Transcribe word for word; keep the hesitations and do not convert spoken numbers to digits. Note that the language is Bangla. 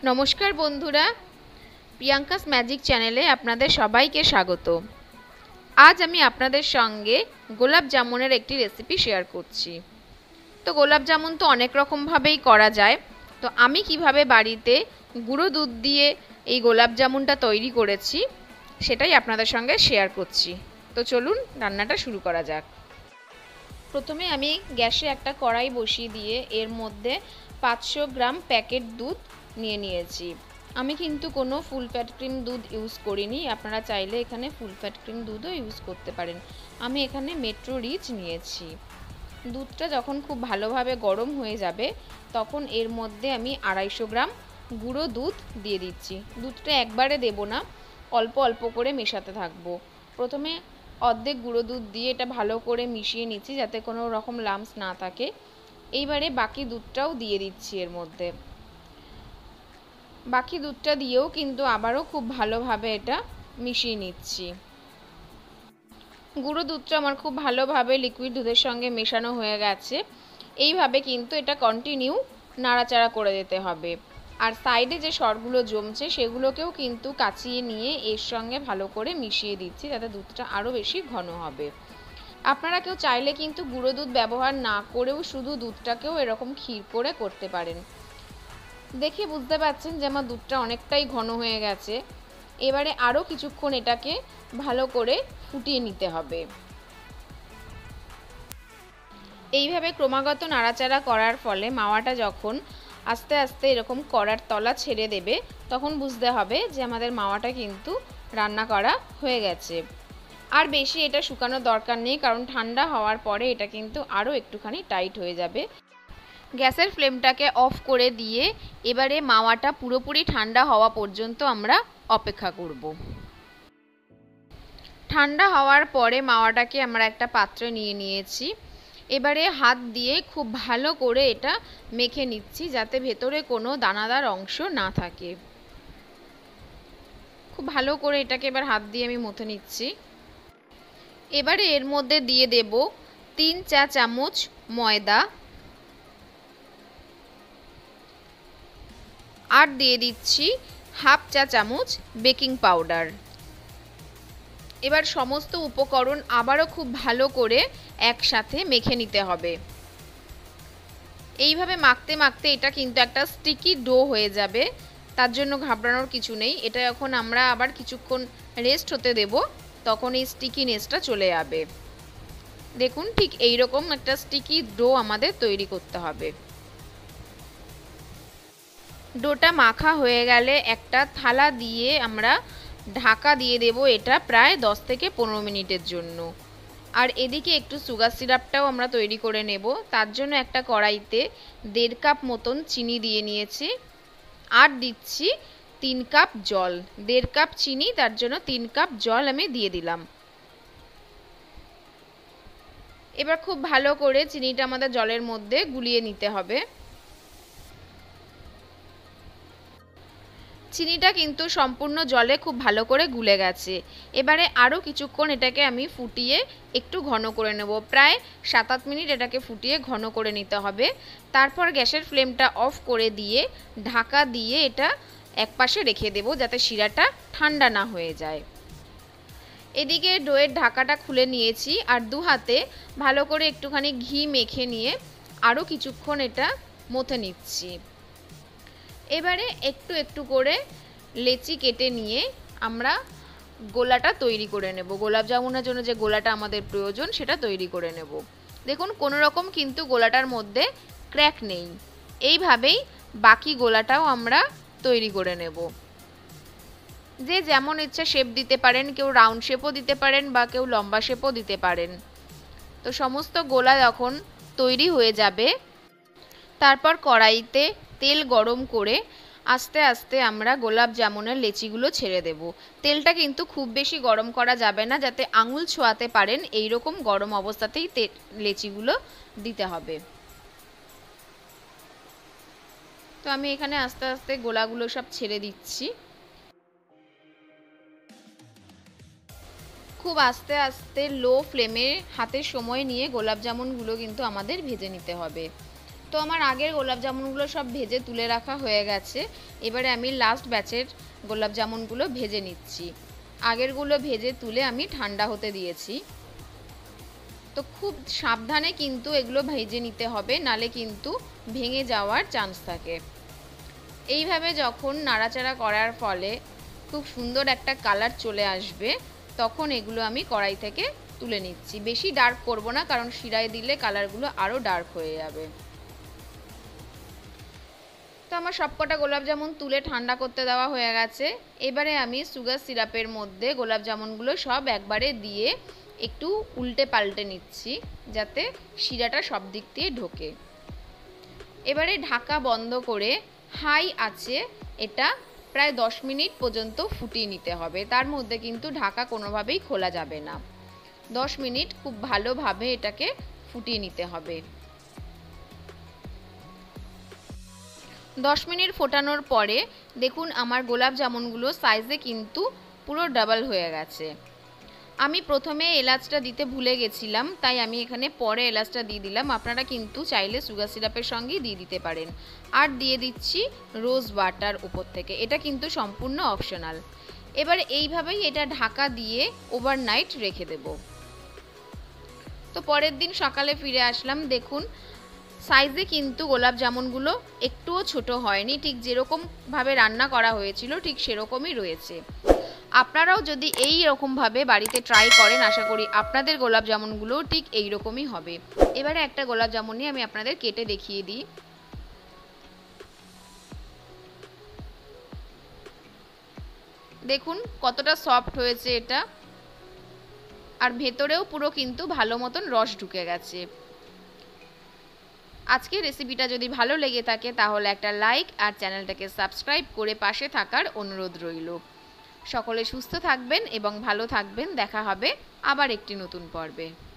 নমস্কার বন্ধুরা, প্রিয়াঙ্কাস ম্যাজিক চ্যানেলে আপনাদের সবাইকে স্বাগত। আজ আমি আপনাদের সঙ্গে গোলাপ জামুনের একটি রেসিপি শেয়ার করছি। তো গোলাপ জামুন তো অনেক রকমভাবেই করা যায়। তো আমি কিভাবে বাড়িতে গুঁড়ো দুধ দিয়ে এই গোলাপ জামুনটা তৈরি করেছি সেটাই আপনাদের সঙ্গে শেয়ার করছি। তো চলুন রান্নাটা শুরু করা যাক। প্রথমে আমি গ্যাসে একটা কড়াই বসিয়ে দিয়ে এর মধ্যে পাঁচশো গ্রাম প্যাকেট দুধ নিয়ে নিয়েছি। আমি কিন্তু কোনো ফুল ফ্যাট ক্রিম দুধ ইউজ করিনি, আপনারা চাইলে এখানে ফুল ফ্যাট ক্রিম দুধও ইউজ করতে পারেন। আমি এখানে মেট্রো রিচ নিয়েছি। দুধটা যখন খুব ভালোভাবে গরম হয়ে যাবে তখন এর মধ্যে আমি আড়াইশো গ্রাম গুঁড়ো দুধ দিয়ে দিচ্ছি। দুধটা একবারে দেব না, অল্প অল্প করে মেশাতে থাকবো। প্রথমে অর্ধেক গুঁড়ো দুধ দিয়ে এটা ভালো করে মিশিয়ে নিচ্ছি যাতে কোনো রকম লাম্পস না থাকে। এইবারে বাকি দুধটাও দিয়ে দিচ্ছি এর মধ্যে। বাকি দুধটা দিয়েও কিন্তু আবারও খুব ভালোভাবে এটা মিশিয়ে নিচ্ছি। গুঁড়ো দুধটা আমার খুব ভালোভাবে লিকুইড দুধের সঙ্গে মেশানো হয়ে গেছে। এইভাবে কিন্তু এটা কন্টিনিউ নাড়াচাড়া করে দিতে হবে। আর সাইডে যে সরগুলো জমছে সেগুলোকেও কিন্তু কাচিয়ে নিয়ে এর সঙ্গে ভালো করে মিশিয়ে দিচ্ছি যাতে দুধটা আরও বেশি ঘন হবে। আপনারা কেউ চাইলে কিন্তু গুঁড়ো দুধ ব্যবহার না করেও শুধু দুধটাকেও এরকম ক্ষীর করে করতে পারেন। দেখে বুঝতে পারছেন যে আমার দুধটা অনেকটাই ঘন হয়ে গেছে। এবারে আরও কিছুক্ষণ এটাকে ভালো করে ফুটিয়ে নিতে হবে। এইভাবে ক্রমাগত নাড়াচাড়া করার ফলে মাওয়াটা যখন আস্তে আস্তে এরকম কড়ার তলা ছেড়ে দেবে তখন বুঝতে হবে যে আমাদের মাওয়াটা কিন্তু রান্না করা হয়ে গেছে। আর বেশি এটা শুকানোর দরকার নেই, কারণ ঠান্ডা হওয়ার পরে এটা কিন্তু আরও একটুখানি টাইট হয়ে যাবে। গ্যাসের ফ্লেমটাকে অফ করে দিয়ে এবারে মাওয়াটা পুরোপুরি ঠান্ডা হওয়া পর্যন্ত আমরা অপেক্ষা করব। ঠান্ডা হওয়ার পরে মাওয়াটাকে আমরা একটা পাত্রে নিয়ে নিয়েছি। এবারে হাত দিয়ে খুব ভালো করে এটা মেখে নিচ্ছি যাতে ভেতরে কোনো দানাদার অংশ না থাকে। খুব ভালো করে এটাকে এবার হাত দিয়ে আমি মথে নিচ্ছি। এবারে এর মধ্যে দিয়ে দেব তিন চা চামচ ময়দা আর দিয়ে দিচ্ছি হাফ চা চামচ বেকিং পাউডার। এবার সমস্ত উপকরণ আবারও খুব ভালো করে একসাথে মেখে নিতে হবে। এইভাবে মাখতে মাখতে এটা কিন্তু একটা স্টিকি ডো হয়ে যাবে, তার জন্য ঘাবড়ানোর কিছু নেই। এটা যখন আমরা আবার কিছুক্ষণ রেস্ট হতে দেব তখন এই স্টিকিনেসটা চলে যাবে। দেখুন ঠিক এই রকম একটা স্টিকি ডো আমাদের তৈরি করতে হবে। ডোটা মাখা হয়ে গেলে একটা থালা দিয়ে আমরা ঢাকা দিয়ে দেব এটা প্রায় দশ থেকে পনেরো মিনিটের জন্য। আর এদিকে একটু সুগার সিরাপটাও আমরা তৈরি করে নেব। তার জন্য একটা কড়াইতে দেড় কাপ মতন চিনি দিয়ে নিয়েছি আর দিচ্ছি তিন কাপ জল। দেড় কাপ চিনি, তার জন্য তিন কাপ জল আমি দিয়ে দিলাম। এবার খুব ভালো করে চিনিটা আমাদের জলের মধ্যে গুলিয়ে নিতে হবে। চিনিটা কিন্তু সম্পূর্ণ জলে খুব ভালো করে গুলে গেছে। এবারে আরও কিছুক্ষণ এটাকে আমি ফুটিয়ে একটু ঘন করে নেব। প্রায় সাত আট মিনিট এটাকে ফুটিয়ে ঘন করে নিতে হবে। তারপর গ্যাসের ফ্লেমটা অফ করে দিয়ে ঢাকা দিয়ে এটা একপাশে রেখে দেব যাতে শিরাটা ঠান্ডা না হয়ে যায়। এদিকে ডোয়ের ঢাকাটা খুলে নিয়েছি আর দু হাতে ভালো করে একটুখানি ঘি মেখে নিয়ে আরও কিছুক্ষণ এটা মথে নিচ্ছি। এবারে একটু একটু করে লেচি কেটে নিয়ে আমরা গোলাটা তৈরি করে নেব। গোলাপ জামুনের জন্য যে গোলাটা আমাদের প্রয়োজন সেটা তৈরি করে নেব। দেখুন কোনো রকম কিন্তু গোলাটার মধ্যে ক্র্যাক নেই। এইভাবেই বাকি গোলাটাও আমরা তৈরি করে নেব। যে যেমন ইচ্ছা শেপ দিতে পারেন, কেউ রাউন্ড শেপও দিতে পারেন বা কেউ লম্বা শেপও দিতে পারেন। তো সমস্ত গোলা যখন তৈরি হয়ে যাবে তারপর কড়াইতে তেল গরম করে আস্তে আস্তে আমরা গোলাপ জামুনের লেচিগুলো ছেড়ে দেব। তেলটা কিন্তু খুব বেশি গরম করা যাবে না, যাতে আঙুল ছোঁয়াতে পারেন এই রকম গরম অবস্থাতেই লেচিগুলো দিতে হবে। তো আমি এখানে আস্তে আস্তে গোলাগুলো সব ছেড়ে দিচ্ছি। খুব আস্তে আস্তে লো ফ্লেমে হাতে সময় নিয়ে গোলাপ জামুনগুলো কিন্তু আমাদের ভেজে নিতে হবে। তো আমার আগের গোলাপ জামুনগুলো সব ভেজে তুলে রাখা হয়ে গেছে। এবারে আমি লাস্ট ব্যাচের গোলাপ জামুনগুলো ভেজে নিচ্ছি। আগেরগুলো ভেজে তুলে আমি ঠান্ডা হতে দিয়েছি। তো খুব সাবধানে কিন্তু এগুলো ভেজে নিতে হবে, নালে কিন্তু ভেঙে যাওয়ার চান্স থাকে। এইভাবে যখন নাড়াচাড়া করার ফলে খুব সুন্দর একটা কালার চলে আসবে, তখন এগুলো আমি কড়াই থেকে তুলে নিচ্ছি। বেশি ডার্ক করব না, কারণ শিরায় দিলে কালারগুলো আরও ডার্ক হয়ে যাবে। তো আমার সবকটা গোলাপ জামুন তুলে ঠান্ডা করতে দেওয়া হয়ে গেছে। এবারে আমি সুগার সিরাপের মধ্যে গোলাপ জামুনগুলো সব একবারে দিয়ে একটু উল্টে পাল্টে নিচ্ছি, যাতে শিরাটা সব দিক দিয়ে ঢোকে। এবারে ঢাকা বন্ধ করে হাই আঁচে এটা প্রায় দশ মিনিট পর্যন্ত ফুটিয়ে নিতে হবে। তার মধ্যে কিন্তু ঢাকা কোনোভাবেই খোলা যাবে না। দশ মিনিট খুব ভালোভাবে এটাকে ফুটিয়ে নিতে হবে। দশ মিনিট ফোটানোর পরে দেখুন আমার গোলাপ জামুনগুলো সাইজে কিন্তু পুরো ডাবল হয়ে গেছে। আমি প্রথমে এলাচটা দিতে ভুলে গেছিলাম, তাই আমি এখানে পরে এলাচটা দিয়ে দিলাম। আপনারা কিন্তু চাইলে সুগার সিরাপের সঙ্গেই দিয়ে দিতে পারেন। আর দিয়ে দিচ্ছি রোজ ওয়াটার উপর থেকে, এটা কিন্তু সম্পূর্ণ অপশনাল। এবার এইভাবেই এটা ঢাকা দিয়ে ওভারনাইট রেখে দেব। তো পরের দিন সকালে ফিরে আসলাম, দেখুন সাইজে কিন্তু গোলাপ জামুনগুলো একটুও ছোট হয়নি, ঠিক যেরকমভাবে রান্না করা হয়েছিল ঠিক সেরকমই রয়েছে। আপনারাও যদি এই রকমভাবে বাড়িতে ট্রাই করেন, আশা করি আপনাদের গোলাপ জামুনগুলোও ঠিক এই রকমই হবে। এবারে একটা গোলাপ জামুন নিয়ে আমি আপনাদের কেটে দেখিয়ে দিই। দেখুন কতটা সফট হয়েছে এটা, আর ভেতরেও পুরো কিন্তু ভালো মতন রস ঢুকে গেছে। আজকের রেসিপিটা যদি ভালো লেগে থাকে তাহলে একটা লাইক আর চ্যানেলটাকে সাবস্ক্রাইব করে পাশে থাকার অনুরোধ রইল। সকলে সুস্থ থাকবেন এবং ভালো থাকবেন। দেখা হবে আবার একটি নতুন পর্বে।